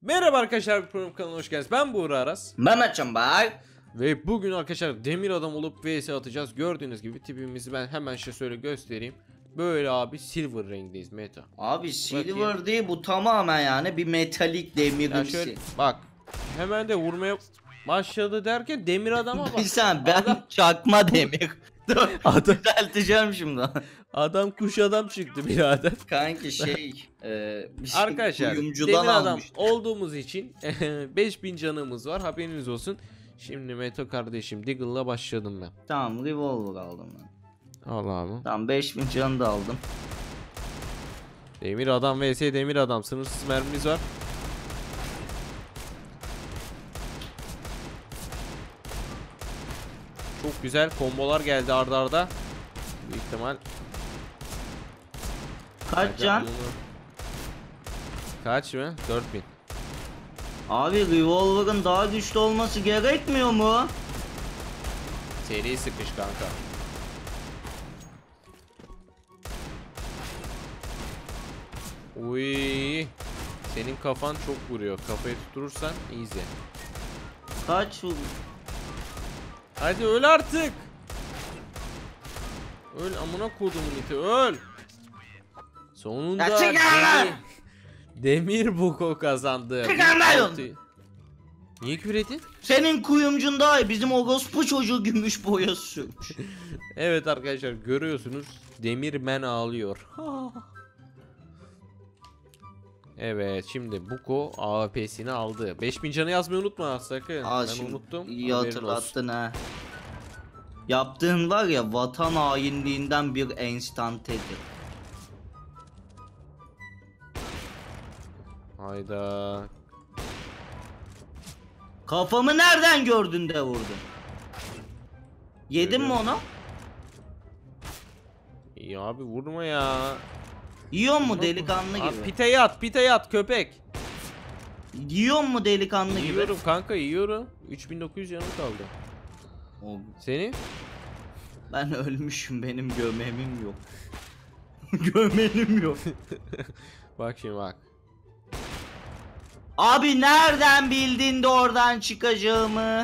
Merhaba arkadaşlar, program kanalına hoş geldiniz. Ben Buğra Aras. Mehmetcan Bay. Ve bugün arkadaşlar demir adam olup vs atacağız. Gördüğünüz gibi tipimizi ben hemen şöyle göstereyim. Böyle abi silver rengindeyiz meta. Abi silver değil bu, tamamen yani bir metalik demirimsi. Şöyle bak, hemen de vurmaya başladı derken demir adama bak. Ben Adam- çakma demir. Dur, Adam, düzelteceğim şimdi. adam kuş adam çıktı birader. Kanki bir şey Arkadaşlar kuyumcudan demir adam almıştım. olduğumuz için 5000 canımız var, haberiniz olsun. Şimdi Meto kardeşim Deagle'la başladım ben. Tamam, revolver aldım ben. Al abi. Tamam, 5000 canı da aldım. Demir adam vs demir adam, sınırsız mermimiz var. Çok güzel kombolar geldi arda arda. Büyük ihtimal. Kaç can? Kaç mı? 4000. Abi revolver'ın daha güçlü olması gerekmiyor mu? Seri sıkış kanka. Uy. Senin kafan çok vuruyor. Kafayı tutturursan easy. Kaç vur? Hadi öl artık. Öl amına kodumun iti, öl. Sonunda Ya çıkar! demir buko kazandı. Çıkar lan! Niye küfür ettin? Senin kuyumcun daha iyi. Bizim orospu çocuğu gümüş boyası sürmüş. Evet arkadaşlar, görüyorsunuz Demirmen ağlıyor. Evet, şimdi Buko AWP'sini aldı. 5000 canı yazmayı unutma sakın. Aa, Ben şimdi unuttum. İyi Haberin hatırlattın ha. Yaptığın var ya, vatan hainliğinden bir enstantedir. olsun. Hayda. Kafamı nereden gördün de vurdun? Yedin mi onu? İyi abi, vurma ya. Yiyor mu delikanlı Abi, gibi? pite yat köpek. Yiyor mu delikanlı gibi? Yiyorum kanka, yiyorum. 3900 canım kaldı. O- Senin? Ben ölmüşüm, benim gömemim yok. Gömenim yok. Bak şimdi bak. Abi nereden bildin de oradan çıkacağımı?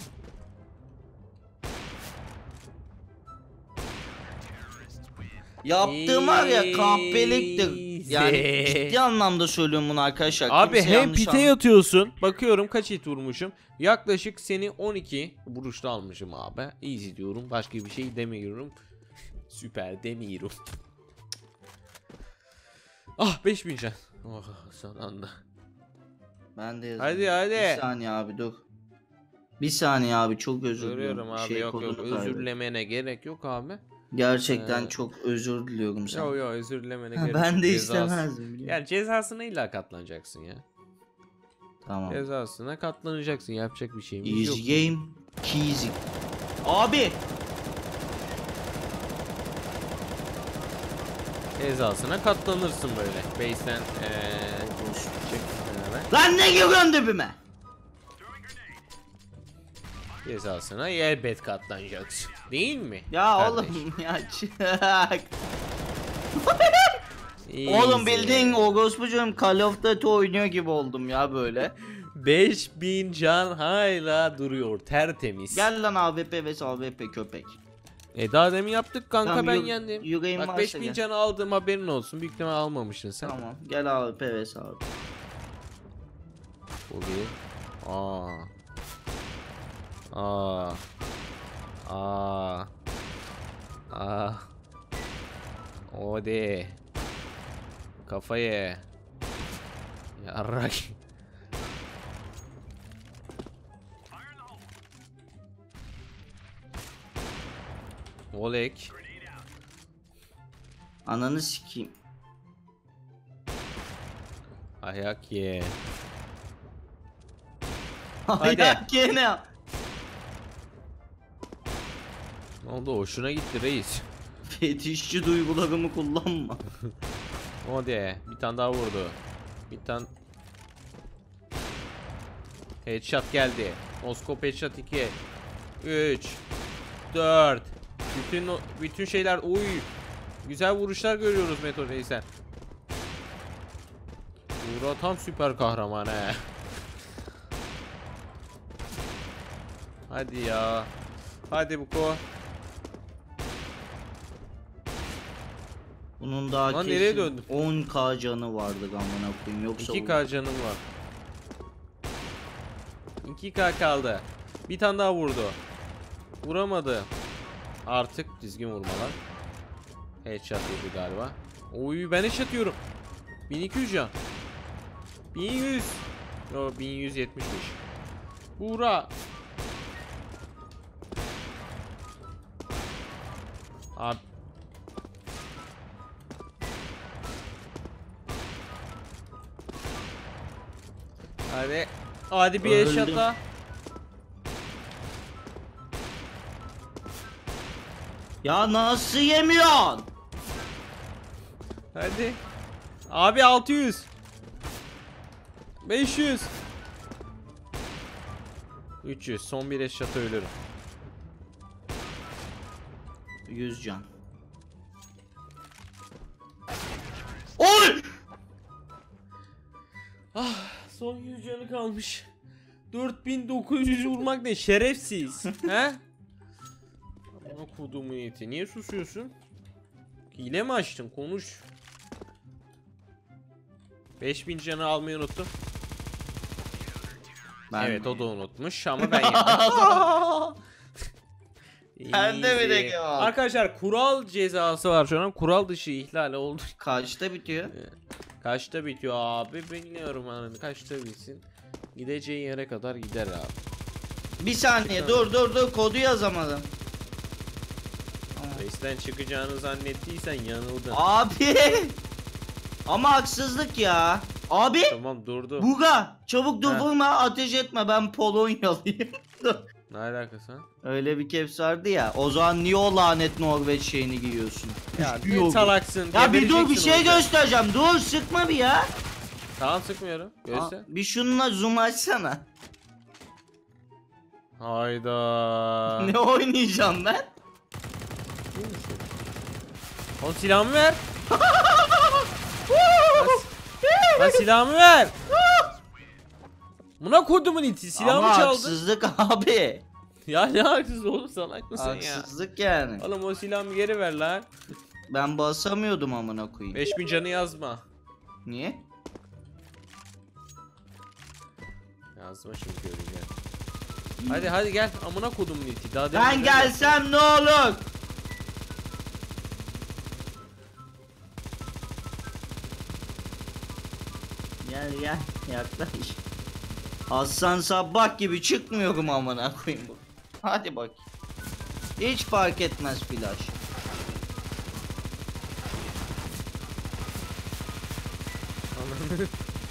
Yaptığım var ya, kahpeliktir. Yani Easy. ciddi anlamda söylüyorum bunu arkadaşlar. Abi Kimse hem yanlış pite anlamasın. yatıyorsun. Bakıyorum kaç hit vurmuşum. Yaklaşık seni 12 vuruşta almışım abi. Easy diyorum. Başka bir şey demiyorum. Süper demiyorum. Ah, 5000 can. Oh, son anda. Ben de yazayım. Hadi hadi. Bir saniye abi, dur. Bir saniye abi, çok özür diliyorum. Görüyorum abi, Şey yok kodunu özür kaybettim. dilemene gerek yok abi. Gerçekten çok özür diliyorum sen. Yo özür dilemene Ha, gerek ben yok. de Cezası. istemezdim. biliyor musun? Yani cezasına illa katlanacaksın ya. Tamam. Cezasına katlanacaksın, yapacak bir şeyimiz yok. Easy game. Easy. Abi. Cezasına katlanırsın böyle. Base'den çık beraber. Lan ne giriyorsun dibime? Cezasına elbet katlanacaksın. Değil mi? Ya kardeş? oğlum ya çık. Easy. Oğlum bildiğin orospucuğum Call of Duty oynuyor gibi oldum ya böyle. 5000 can hala duruyor, tertemiz. Gel lan AWP vs AWP köpek. Daha demin yaptık kanka, Tamam, ben yürü- yendim. yüreğim Bak varsa 5000 gel. can aldım, haberin olsun. Büyük ihtimal almamışsın sen. Tamam gel AWP vs AWP. Bu bir. Aa. O de. Kafaya. Yarrak. Olek. Ananı sikeyim. Ayak ye. Hadi. Gene. Ne oldu? Hoşuna gitti reis. Fetişçi duygularımı kullanma. O de. Bir tane daha vurdu. Bir tane. Headshot geldi. Moskop headshot 2. 3. 4. Bütün şeyler. Uy. Güzel vuruşlar görüyoruz Meto Reis'ten. Buğra tam süper kahraman he. Hadi ya. Hadi Buko. Bunun daha Lan nereye kesin döndün? 10k canı vardı amına koyayım, yoksa 2k canım var. 2k kaldı. Bir tane daha vurdu. Vuramadı. Artık düzgün vurmalar. Headshot yedi galiba. Oy ben headshot atıyorum. 1200 can. 1100. Yo 1170'miş. Buğra. Abi. Hadi. Hadi bir Öldüm. headshot daha. Ya nasıl yemiyorsun? Hadi. Abi 600. 500. 300. Son bir headshot'a ölürüm. 100 can. Oy! Ah, son 100 canı kalmış. 4900 vurmak ne şerefsiz. He? Bana kodumun eti. Niye susuyorsun? Hile mi açtın? Konuş. 5000 canı almayı unuttum. Evet o da unutmuş ama ben yedim. Ben de mi de Easy. Arkadaşlar kural cezası var şu an. Kural dışı ihlal oldu. Kaçta bitiyor? Kaçta bitiyor abi? Bilmiyorum hani kaçta bitsin. Gideceği yere kadar gider abi. Bir saniye dur kodu yazamadım. Base'den çıkacağını zannettiysen yanıldın. Abi! Ama haksızlık ya. Abi! Tamam durdu. Buga! Çabuk dur, Heh. vurma, ateş etme, ben Polonyalıyım. Dur. Ne alakası? Öyle bir caps vardı ya. O zaman niye o lanet Norveç şeyini giyiyorsun? Ya Hiçbir ne yok. salaksın. Ya bir dur, bir gebereceksin şey orada. göstereceğim. Dur, sıkma bir ya. Tamam sıkmıyorum. Göster. Bir şununla zoom açsana. Hayda. Ne oynayacağım ben? O silahımı ver. Lan silahımı ver. Buna kodumun iti silahımı Ama çaldı. haksızlık abi. Ya ne haksız oğlum salak mısın ya? Haksızlık yani. Oğlum o silahımı geri ver lan. Ben basamıyordum amına koyayım. 5000 canı yazma. Niye? Yazma şimdi göreceğim. Hadi gel amına kodumun iti. Daha demin Ben neler gelsem ne olur? Gel yaklaş. Hasan Sabbah gibi çıkmıyorum amına koyayım bu. Hadi bak. Hiç fark etmez flash. yaptın?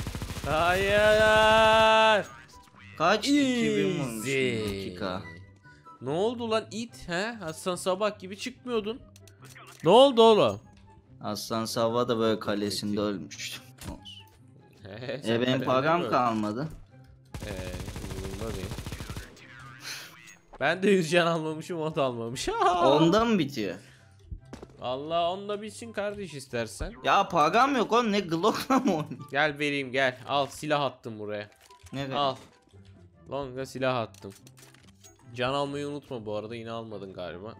Hayır. Kaç? 2000 vurmuşum, Easy. 2K. Ne oldu lan it he? Hasan Sabah gibi çıkmıyordun. Ne oldu oğlum? Aslan Savva da böyle kalesinde ölmüştü. Olsun. Sen Benim de param mi? kalmadı. Umurumda değil. Ben de 100 can almamışım, o da almamış. Onda mı bitiyor? Allah onda bitsin kardeş istersen. Ya param yok oğlum, ne Glock'la mı oynayayım? Gel vereyim gel. Al silah attım buraya. Ne Al. Longa silah attım. Can almayı unutma bu arada, yine almadın galiba.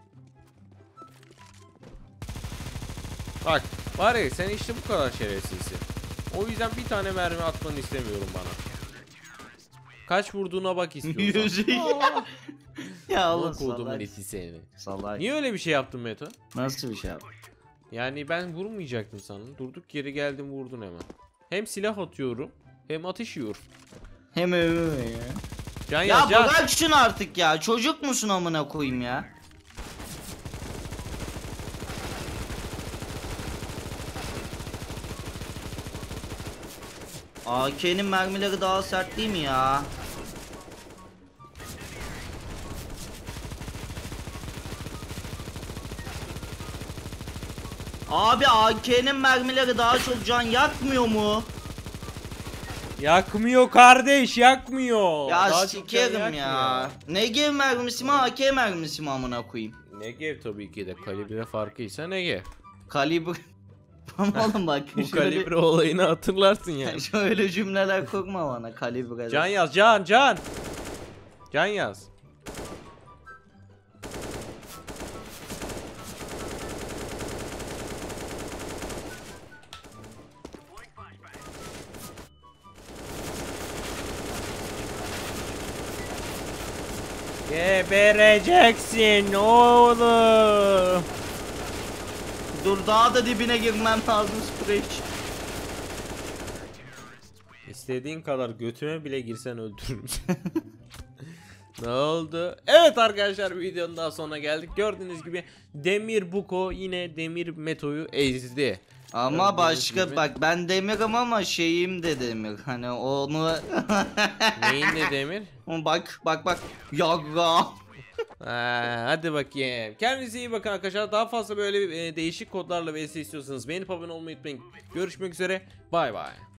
Bak var ya, sen işte bu kadar şerefsizsin. O yüzden bir tane mermi atmanı istemiyorum bana. Kaç vurduğuna bak istiyorsan. Yüzü ya. Ya Allah oğlum kodumun salak. eti seni. Salak. Niye öyle bir şey yaptın Meto? Nasıl bir şey yaptın? Yani ben vurmayacaktım sandım. Durduk yere geldim vurdun hemen. Hem silah atıyorum hem ateş yiyorum. Hem ya. Can Ya yaz can. bırak şunu artık ya. Çocuk musun amına koyayım ya? AK'nin mermileri daha sert değil mi ya? Abi AK'nin mermileri daha çok can yakmıyor mu? Yakmıyor kardeş, yakmıyor. Ya Daha çok can sikerim ya. Negev mermisi mi AK mermisi mi amına koyayım? Negev tabii ki de, kalibre farkıysa Negev. Kalibre Oğlum bak Bu kalibre olayını hatırlarsın yani. şöyle cümleler kurma bana kalibre. Can yaz, can. Can yaz. Gebereceksin oğlum. Dur daha da dibine girmem lazım sprey. İstediğin kadar götüme bile girsen öldürürüm. Ne oldu? Evet arkadaşlar, videonun daha sonuna geldik. Gördüğünüz gibi Demir Buko yine Demir Meto'yu ezdi. Ama Gördüğünüz başka gibi. bak ben demirim ama şeyim de demir. Hani onu Neyin de Demir? bak yagra. Hadi bakayım. Kendinize iyi bakın arkadaşlar. Daha fazla böyle değişik kodlarla vs istiyorsanız beğenip abone olmayı unutmayın. Görüşmek üzere. Bay bay.